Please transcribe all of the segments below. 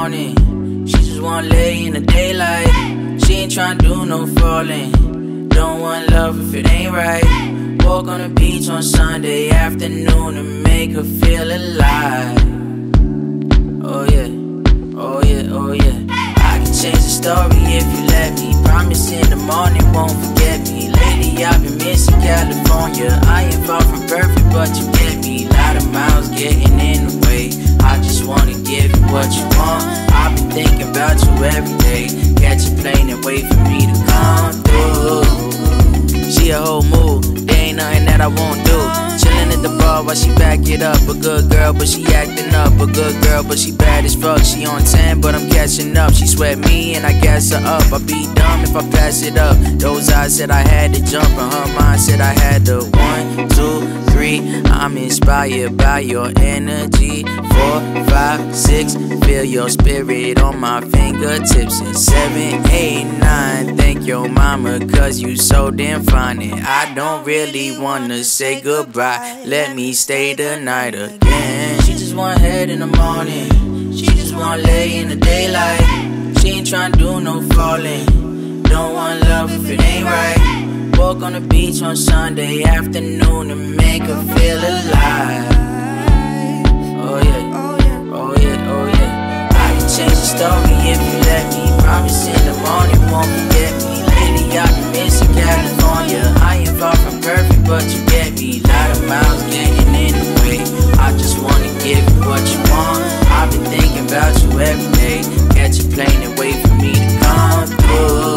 morning. She just wanna lay in the daylight. She ain't tryna do no falling. Don't want love if it ain't right. Walk on the beach on Sunday afternoon to make her feel alive. Oh yeah, oh yeah, oh yeah. I can change the story if you let me. Promise in the morning won't forget me. Lately I've been missing California. I ain't far from perfect, but you get me. Lot of miles getting in the way. I just wanna give you what you want. I've been thinking about you every day. Catch a plane and wait for me to come through. She a whole mood, there ain't nothing that I won't do. Chillin' at the bar while she back it up. A good girl, but she acting up. A good girl, but she bad as fuck. She on 10, but I'm catching up. She sweat me and I gas her up. I'd be dumb if I pass it up. Those eyes said I had to jump, and her mind said I had to. 1, 2, 3. I'm inspired by your energy. 4, 5, 6. Feel your spirit on my fingertips. And 7, 8, 9. Thank your mama, cause you so damn fine. And I don't really wanna say goodbye. Let me stay the night again. She just want head in the morning. She just want lay in the daylight. She ain't tryna do no falling. Don't want love if it ain't right. Walk on the beach on Sunday afternoon to make her feel alive. Oh yeah, oh yeah, oh yeah. I can change the story if you let me. Promise in the morning won't forget me. Lately I've been missing California. I ain't far from perfect, but you get me. Lot of miles getting in the way. I just wanna give you what you want. I've been thinking about you every day. Catch a plane and wait for me to come through.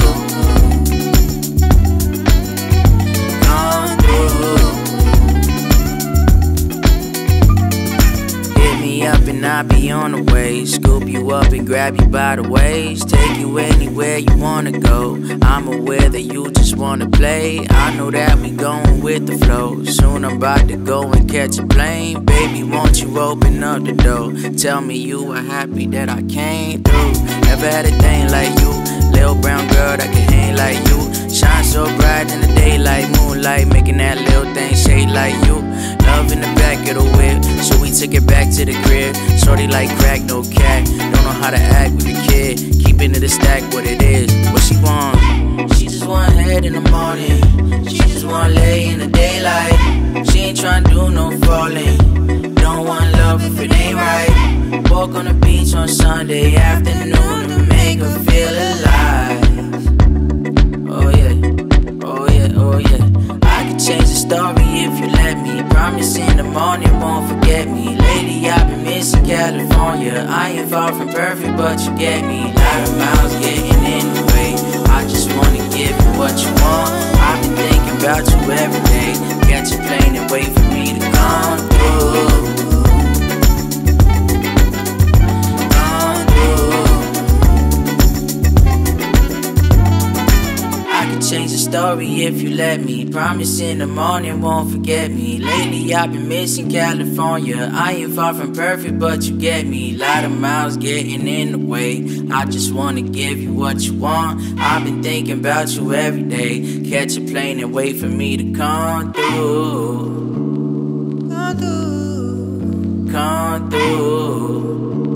Come through. Hit me up and I'll be on the way. Scoop you up and grab you by the waist. Take you anywhere you wanna go. I'm aware that you just wanna play. I know that we going with the flow. Soon I'm about to go and catch a plane. Baby, won't you open up the door? Tell me you are happy that I came through. Never had a thing like you. Little brown girl that can hang like you. Shine so bright in the daylight, moonlight, making that little thing shade like you. Love in the back of the whip, so we took it back to the crib. Shorty like crack, no cat. Don't know how to act with the kid. Keeping it a stack, what it is, what she want. She just want head in the morning. She just want lay in the daylight. She ain't tryna do no falling. Don't want love if it ain't right. Walk on the beach on Sunday afternoon to make her feel alive. Oh yeah, oh yeah, oh yeah. I can change the story if you let me. Promise in the morning won't forget me. Lately I've been missing California. I ain't far from perfect, but you get me. Lot of miles getting in the way. I just wanna give you what you want. I've been thinking about you every day. Catch a plane and wait for me to come through. Change the story if you let me. Promise in the morning won't forget me. Lately I've been missing California. I ain't far from perfect, but you get me. Lot of miles getting in the way. I just wanna give you what you want. I've been thinking about you every day. Catch a plane and wait for me to come through. Come through.